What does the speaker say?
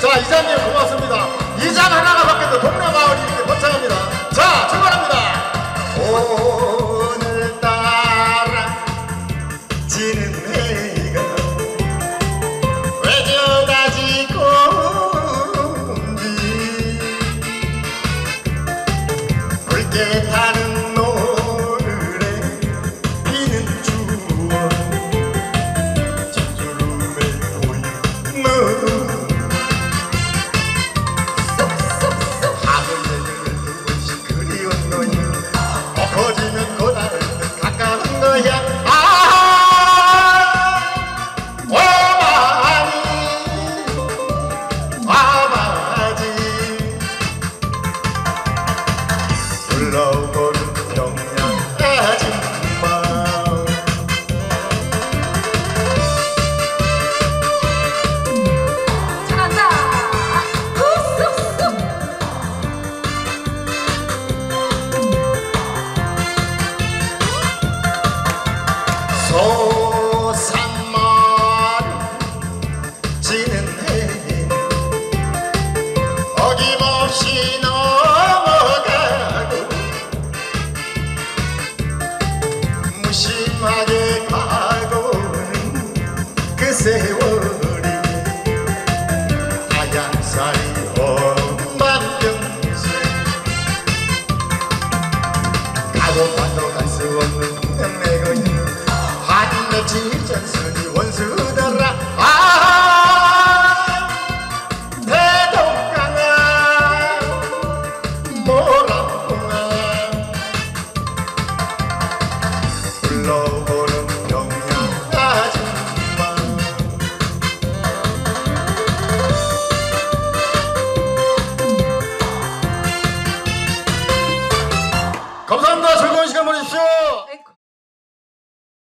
자, 이장님 고맙습니다. 이장 하나가 바뀌어도 동네 마을이 이렇게 번창합니다. 자, 출발합니다. 오늘따라 지는 해가 왜 저다 지고운지 붉게 타는 노을에 피는 추억 뒷주름에 보이는 하늘을 그리운 거야 엎어지면 고다를 가까운 거야 와마지 불러보는 평양 아줌마 잘한다. 쑥쑥. 소산만 지는 해 어김없이 넘어가고 무심하게 가고는 그 세월이 하얀 살이 험한병세 가도 갈 수 없는 명맥의 한 며칠 전순이 원수더라 대동강아 모락봉아 불러보는 평양 아줌마 감사합니다. 즐거운 시간 보내십시오.